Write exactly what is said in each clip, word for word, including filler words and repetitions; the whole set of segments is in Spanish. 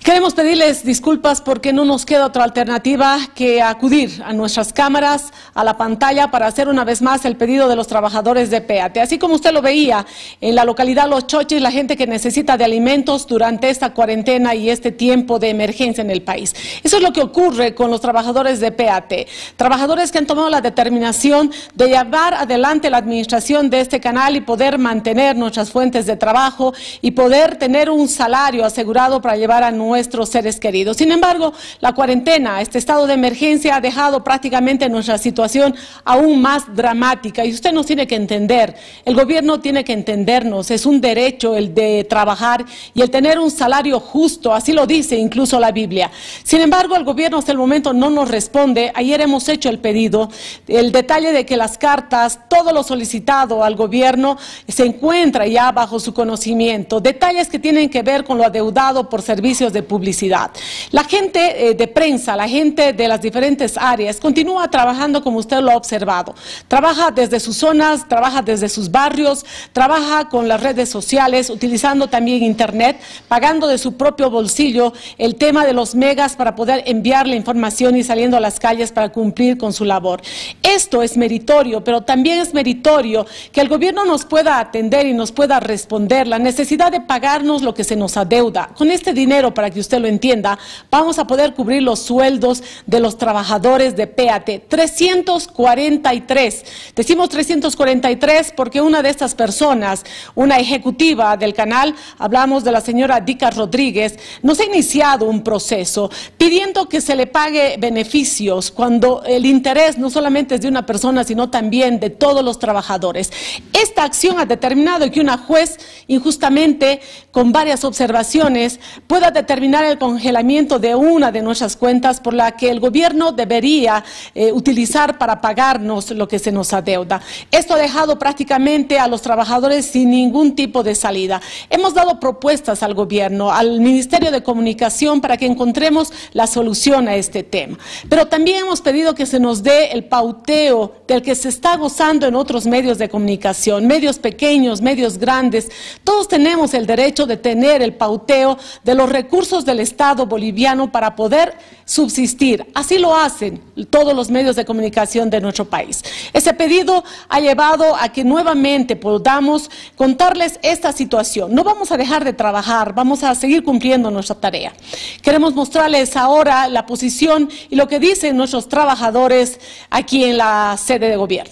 Queremos pedirles disculpas porque no nos queda otra alternativa que acudir a nuestras cámaras, a la pantalla, para hacer una vez más el pedido de los trabajadores de Péate. Así como usted lo veía en la localidad Los Chochis, la gente que necesita de alimentos durante esta cuarentena y este tiempo de emergencia en el país. Eso es lo que ocurre con los trabajadores de Péate. Trabajadores que han tomado la determinación de llevar adelante la administración de este canal y poder mantener nuestras fuentes de trabajo y poder tener un salario asegurado para llevar a nuestros seres queridos. Sin embargo, la cuarentena, este estado de emergencia, ha dejado prácticamente nuestra situación aún más dramática. Y usted nos tiene que entender, el gobierno tiene que entendernos, es un derecho el de trabajar y el tener un salario justo, así lo dice incluso la Biblia. Sin embargo, el gobierno hasta el momento no nos responde. Ayer hemos hecho el pedido, el detalle de que las cartas, todo lo solicitado al gobierno se encuentra ya bajo su conocimiento. Detalles que tienen que ver con lo adeudado por servicios de publicidad. La gente eh, de prensa, la gente de las diferentes áreas continúa trabajando como usted lo ha observado. Trabaja desde sus zonas, trabaja desde sus barrios, trabaja con las redes sociales, utilizando también internet, pagando de su propio bolsillo el tema de los megas para poder enviar la información y saliendo a las calles para cumplir con su labor. Esto es meritorio, pero también es meritorio que el gobierno nos pueda atender y nos pueda responder la necesidad de pagarnos lo que se nos adeuda. Con este dinero, para que usted lo entienda, vamos a poder cubrir los sueldos de los trabajadores de Péate. trescientos cuarenta y tres. Decimos trescientos cuarenta y tres porque una de estas personas, una ejecutiva del canal, hablamos de la señora Dica Rodríguez, nos ha iniciado un proceso pidiendo que se le pague beneficios cuando el interés no solamente es de una persona, sino también de todos los trabajadores. Esta acción ha determinado que una juez, injustamente, con varias observaciones, pueda determinar el congelamiento de una de nuestras cuentas por la que el gobierno debería eh, utilizar para pagarnos lo que se nos adeuda. Esto ha dejado prácticamente a los trabajadores sin ningún tipo de salida. Hemos dado propuestas al gobierno, al Ministerio de Comunicación, para que encontremos la solución a este tema. Pero también hemos pedido que se nos dé el pauteo del que se está gozando en otros medios de comunicación, medios pequeños, medios grandes. Todos tenemos el derecho de tener el pauteo de los recursos del Estado boliviano para poder subsistir. Así lo hacen todos los medios de comunicación de nuestro país. Ese pedido ha llevado a que nuevamente podamos contarles esta situación. No vamos a dejar de trabajar, vamos a seguir cumpliendo nuestra tarea. Queremos mostrarles ahora la posición y lo que dicen nuestros trabajadores aquí en la sede de gobierno.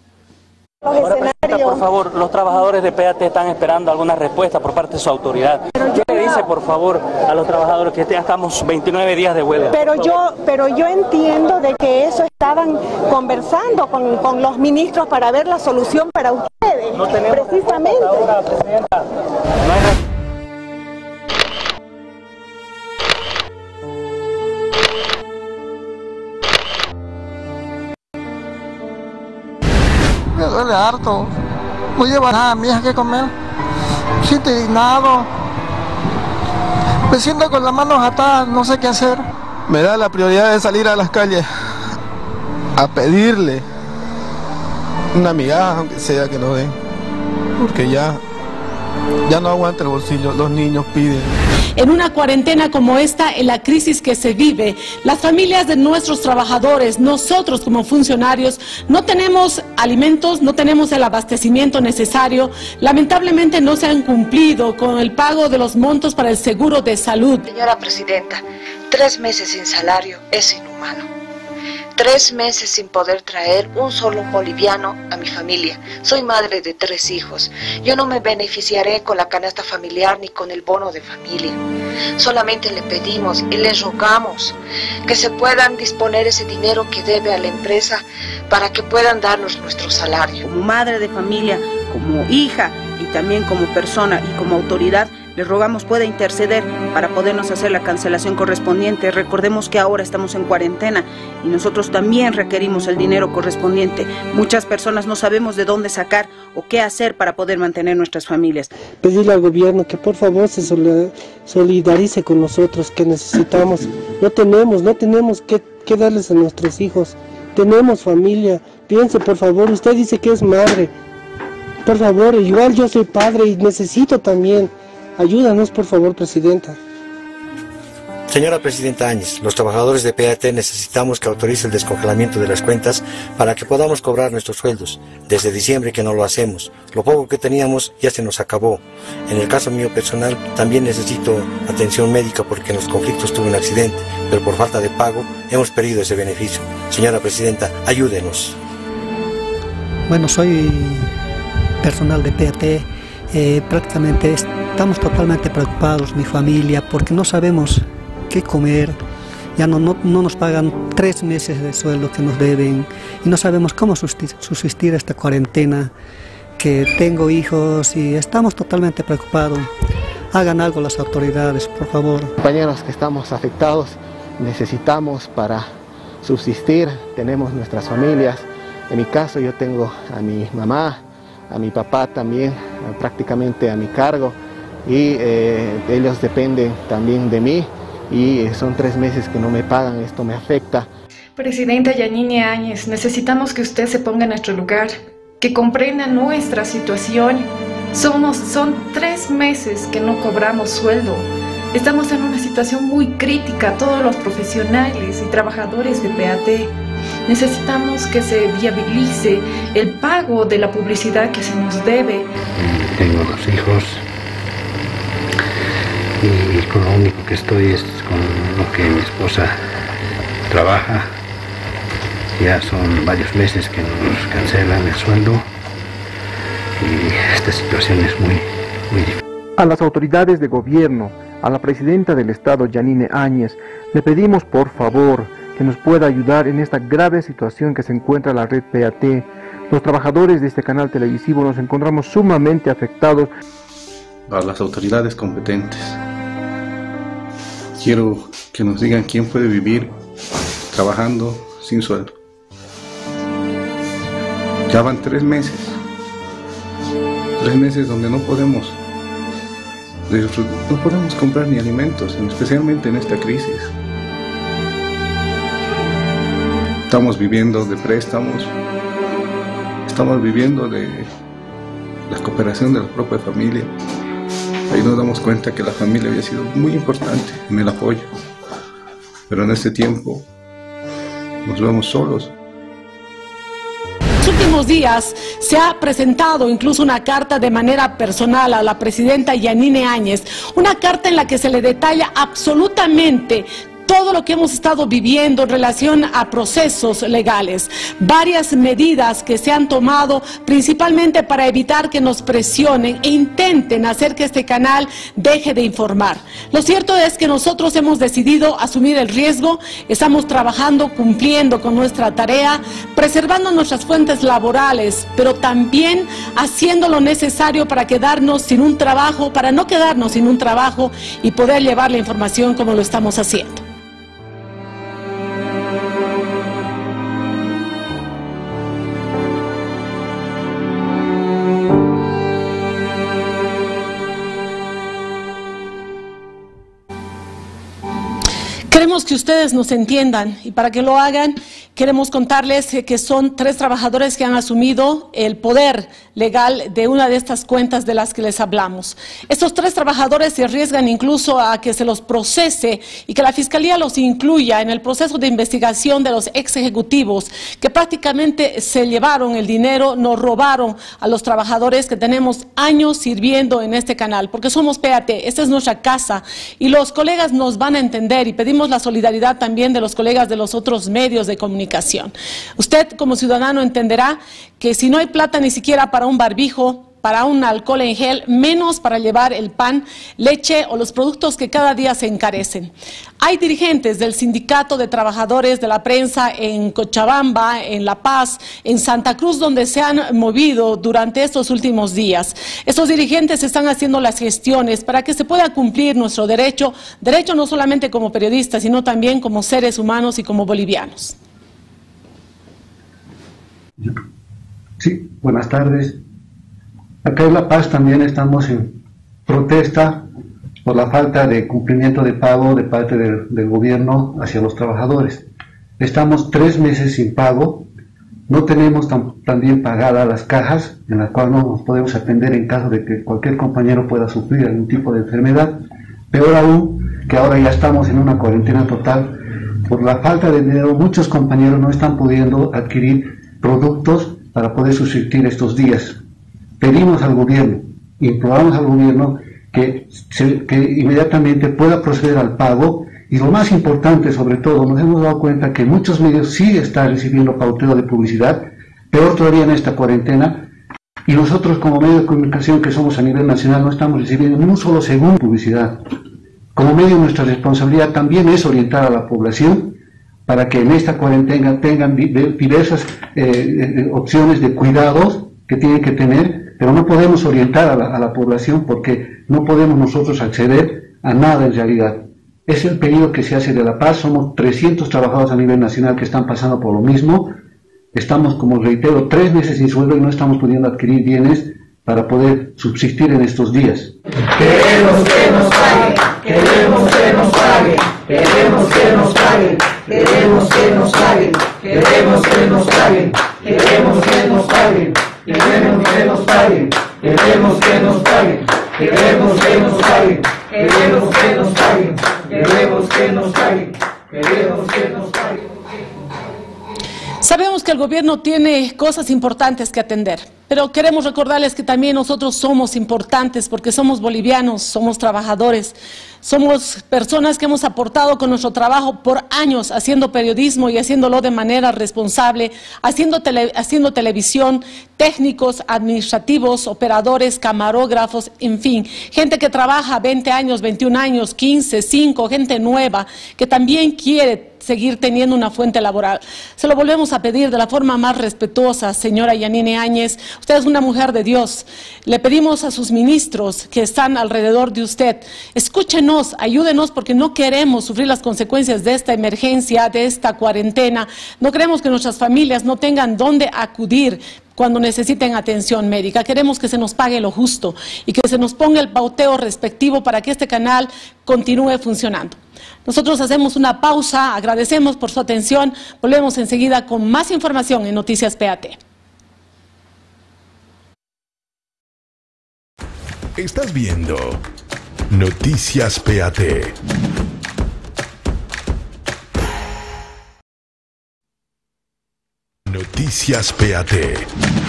Ahora, presidenta, por favor, los trabajadores de Péate están esperando alguna respuesta por parte de su autoridad. ¿Qué le dice, por favor, a los trabajadores que ya estamos veintinueve días de huelga? Pero yo, pero yo entiendo de que eso estaban conversando con, con los ministros para ver la solución para ustedes. No tenemos precisamente. Ahora, presidenta. No hay... Me duele harto, no llevo nada a mi hija que comer, me siento indignado, me siento con las manos atadas, no sé qué hacer. Me da la prioridad de salir a las calles a pedirle una migaja, aunque sea que nos den, porque ya, ya no aguanta el bolsillo, los niños piden. En una cuarentena como esta, en la crisis que se vive, las familias de nuestros trabajadores, nosotros como funcionarios, no tenemos alimentos, no tenemos el abastecimiento necesario. Lamentablemente no se han cumplido con el pago de los montos para el seguro de salud. Señora Presidenta, tres meses sin salario es inhumano. Tres meses sin poder traer un solo boliviano a mi familia. Soy madre de tres hijos. Yo no me beneficiaré con la canasta familiar ni con el bono de familia. Solamente le pedimos y le rogamos que se puedan disponer ese dinero que debe a la empresa para que puedan darnos nuestro salario. Como madre de familia, como hija y también como persona y como autoridad, le rogamos pueda interceder para podernos hacer la cancelación correspondiente. Recordemos que ahora estamos en cuarentena y nosotros también requerimos el dinero correspondiente. Muchas personas no sabemos de dónde sacar o qué hacer para poder mantener nuestras familias. Pedirle al gobierno que por favor se solidarice con nosotros, que necesitamos. No tenemos, no tenemos que, que darles a nuestros hijos. Tenemos familia. Piense, por favor, usted dice que es madre. Por favor, igual yo soy padre y necesito también. Ayúdanos, por favor, presidenta. Señora Presidenta Áñez, los trabajadores de P A T necesitamos que autorice el descongelamiento de las cuentas para que podamos cobrar nuestros sueldos. Desde diciembre que no lo hacemos. Lo poco que teníamos ya se nos acabó. En el caso mío personal, también necesito atención médica porque en los conflictos tuve un accidente, pero por falta de pago hemos perdido ese beneficio. Señora Presidenta, ayúdenos. Bueno, soy personal de P A T. Eh, prácticamente estamos totalmente preocupados, mi familia, porque no sabemos qué comer. Ya no, no, no nos pagan tres meses de sueldo que nos deben y no sabemos cómo subsistir esta cuarentena, que tengo hijos y estamos totalmente preocupados. Hagan algo las autoridades, por favor. Compañeros que estamos afectados, necesitamos para subsistir, tenemos nuestras familias. En mi caso yo tengo a mi mamá, a mi papá también, prácticamente a mi cargo, y eh, ellos dependen también de mí y son tres meses que no me pagan, esto me afecta. Presidenta Yanine Áñez, necesitamos que usted se ponga en nuestro lugar, que comprenda nuestra situación. Somos, son tres meses que no cobramos sueldo. Estamos en una situación muy crítica, todos los profesionales y trabajadores de P A T. Necesitamos que se viabilice el pago de la publicidad que se nos debe. Tengo dos hijos y con lo único que estoy es con lo que mi esposa trabaja. Ya son varios meses que nos cancelan el sueldo y esta situación es muy, muy difícil. A las autoridades de gobierno, a la presidenta del Estado, Yanine Áñez, le pedimos por favor que nos pueda ayudar en esta grave situación que se encuentra la red P A T. Los trabajadores de este canal televisivo nos encontramos sumamente afectados. A las autoridades competentes, quiero que nos digan quién puede vivir trabajando sin sueldo. Ya van tres meses, tres meses donde no podemos, no podemos comprar ni alimentos, especialmente en esta crisis. Estamos viviendo de préstamos, estamos viviendo de la cooperación de la propia familia. Ahí nos damos cuenta que la familia había sido muy importante en el apoyo, pero en este tiempo nos vemos solos. En los últimos días se ha presentado incluso una carta de manera personal a la presidenta Yanine Áñez, una carta en la que se le detalla absolutamente todo lo que hemos estado viviendo en relación a procesos legales, varias medidas que se han tomado principalmente para evitar que nos presionen e intenten hacer que este canal deje de informar. Lo cierto es que nosotros hemos decidido asumir el riesgo, estamos trabajando, cumpliendo con nuestra tarea, preservando nuestras fuentes laborales, pero también haciendo lo necesario para quedarnos sin un trabajo, para no quedarnos sin un trabajo y poder llevar la información como lo estamos haciendo. Queremos que ustedes nos entiendan y para que lo hagan queremos contarles que son tres trabajadores que han asumido el poder legal de una de estas cuentas de las que les hablamos. Estos tres trabajadores se arriesgan incluso a que se los procese y que la Fiscalía los incluya en el proceso de investigación de los ex ejecutivos que prácticamente se llevaron el dinero, nos robaron a los trabajadores que tenemos años sirviendo en este canal, porque somos P A T, esta es nuestra casa y los colegas nos van a entender y pedimos la solidaridad también de los colegas de los otros medios de comunicación. Usted como ciudadano entenderá que si no hay plata ni siquiera para un barbijo, para un alcohol en gel, menos para llevar el pan, leche o los productos que cada día se encarecen. Hay dirigentes del Sindicato de Trabajadores de la Prensa en Cochabamba, en La Paz, en Santa Cruz, donde se han movido durante estos últimos días. Estos dirigentes están haciendo las gestiones para que se pueda cumplir nuestro derecho, derecho no solamente como periodistas, sino también como seres humanos y como bolivianos. Sí, buenas tardes. Acá en La Paz también estamos en protesta por la falta de cumplimiento de pago de parte del, del gobierno hacia los trabajadores. Estamos tres meses sin pago, no tenemos tan, también pagadas las cajas en las cuales no nos podemos atender en caso de que cualquier compañero pueda sufrir algún tipo de enfermedad. Peor aún, que ahora ya estamos en una cuarentena total. Por la falta de dinero, muchos compañeros no están pudiendo adquirir productos para poder subsistir estos días. Pedimos al gobierno, imploramos al gobierno que, se, que inmediatamente pueda proceder al pago, y lo más importante, sobre todo, nos hemos dado cuenta que muchos medios sí están recibiendo pauteo de publicidad, peor todavía en esta cuarentena, y nosotros como medio de comunicación que somos a nivel nacional no estamos recibiendo ni un solo segundo de publicidad. Como medio, nuestra responsabilidad también es orientar a la población para que en esta cuarentena tengan diversas eh, opciones de cuidados que tienen que tener, pero no podemos orientar a la, a la población porque no podemos nosotros acceder a nada en realidad. Es el pedido que se hace de La Paz. Somos trescientos trabajadores a nivel nacional que están pasando por lo mismo. Estamos, como reitero, tres meses sin sueldo y no estamos pudiendo adquirir bienes para poder subsistir en estos días. Queremos que nos paguen, queremos que nos paguen, queremos que nos paguen, queremos que nos paguen, queremos que nos paguen, queremos que nos paguen, queremos que nos paguen, queremos que nos paguen, queremos que nos paguen, queremos que nos paguen, queremos que nos paguen, queremos que nos paguen. Sabemos que el gobierno tiene cosas importantes que atender, pero queremos recordarles que también nosotros somos importantes porque somos bolivianos, somos trabajadores, somos personas que hemos aportado con nuestro trabajo por años haciendo periodismo y haciéndolo de manera responsable, haciendo, tele, haciendo televisión, técnicos, administrativos, operadores, camarógrafos, en fin, gente que trabaja veinte años, veintiún años, quince, cinco, gente nueva que también quiere seguir teniendo una fuente laboral. Se lo volvemos a pedir de la forma más respetuosa, señora Yanine Áñez. Usted es una mujer de Dios. Le pedimos a sus ministros que están alrededor de usted, escúchenos, ayúdenos, porque no queremos sufrir las consecuencias de esta emergencia, de esta cuarentena. No queremos que nuestras familias no tengan dónde acudir cuando necesiten atención médica. Queremos que se nos pague lo justo y que se nos ponga el pauteo respectivo para que este canal continúe funcionando. Nosotros hacemos una pausa, agradecemos por su atención, volvemos enseguida con más información en Noticias P A T. Estás viendo Noticias P A T. Noticias P A T.